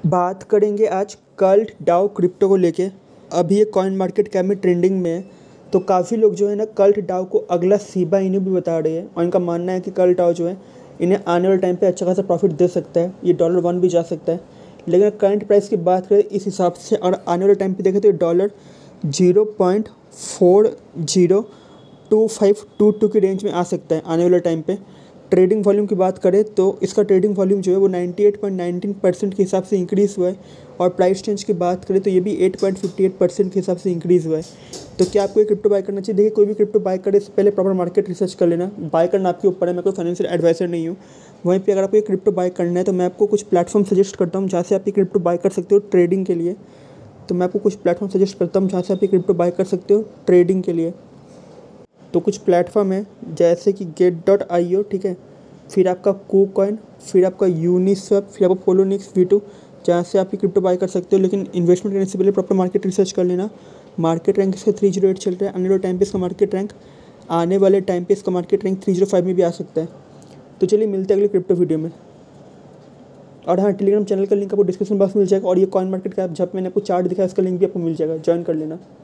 बात करेंगे आज कल्ट डाउ क्रिप्टो को लेके। अभी ये कॉइन मार्केट कैप में ट्रेंडिंग में है। तो काफ़ी लोग जो है ना कल्ट डाउ को अगला शिबा इनू भी बता रहे हैं और इनका मानना है कि कल्ट डाउ जो है इन्हें आने वाले टाइम पे अच्छा खासा प्रॉफिट दे सकता है, ये $1 भी जा सकता है। लेकिन करंट प्राइस की बात करें इस हिसाब से और आने वाले टाइम पे देखें तो ये $0.402522 की रेंज में आ सकता है आने वाले टाइम पे। ट्रेडिंग वॉल्यूम की बात करें तो इसका ट्रेडिंग वॉल्यूम जो है वो 98.19% के हिसाब से इंक्रीज़ हुआ है और प्राइस चेंज की बात करें तो ये भी 8.58% के हिसाब से इंक्रीज़ हुआ है। तो क्या आपको ये क्रिप्टो बाय करना चाहिए? देखिए, कोई भी क्रिप्टो बाय करे इससे पहले प्रॉपर मार्केट रिसर्च कर लेना। बाय करना आपके ऊपर है, मैं कोई फाइनेंशियल एडवाइजर नहीं हूँ। वहीं पे अगर आपको ये क्रिप्टो बाय करना है तो मैं आपको कुछ प्लेटफॉर्म सजेस्ट करता हूँ जहाँ से आप ये क्रिप्टो बाय कर सकते हो ट्रेडिंग के लिए। तो मैं आपको कुछ प्लेटफॉर्म सजेस्ट करता हूँ जहाँ से आप ये क्रिप्टो बाय कर सकते हो ट्रेडिंग के लिए। तो कुछ प्लेटफॉर्म है जैसे कि get.io, ठीक है, फिर आपका KuCoin, फिर आपका यूनिस्वैप, फिर आपका पोलोनिक्स V2, जहाँ से आप ये क्रिप्टो बाय कर सकते हो। लेकिन इन्वेस्टमेंट करने से पहले प्रॉपर मार्केट रिसर्च कर लेना। मार्केट रैंक इसका 308 चल रहा है। आने वाले टाइम पे इसका मार्केट रैंक 305 में भी आ सकता है। तो चलिए मिलते हैं अगले क्रिप्टो वीडियो में। और हाँ, टेलीग्राम चैनल का लिंक आपको डिस्क्रिप्शन बॉक्स में मिल जाएगा और ये कॉइन मार्केट का जब मैंने आपको चार्ट दिखाया उसका लिंक भी आपको मिल जाएगा, ज्वाइन कर लेना।